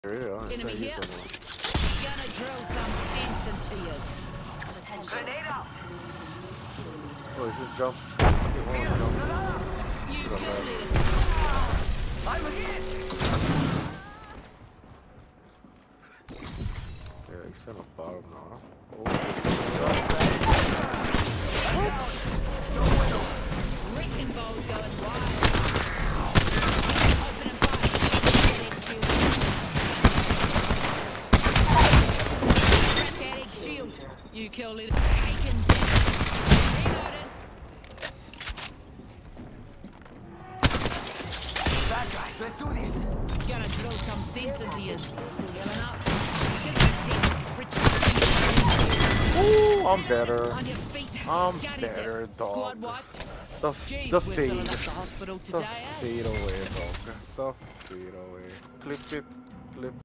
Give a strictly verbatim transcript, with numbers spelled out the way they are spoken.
Enemy here. Gonna drill some sense into you. Grenade out. Oh, he's just jump. He won't jump. You killed it. I'm hit. Yeah, he's in the bottom now. Oh. Wrecking ball going wide. Open and fire. Static shield. You killed it. Taken damage. Reloaded. Bad guys, let's do this. Gonna drill some sense into you. Healing up. Ooh, I'm better. On your feet. I'm Got it. better, dog. Squad wipe. The, Jeez, the we're fade. filling up the hospital The today, eh? fade away, dog. The fade away. Clip it.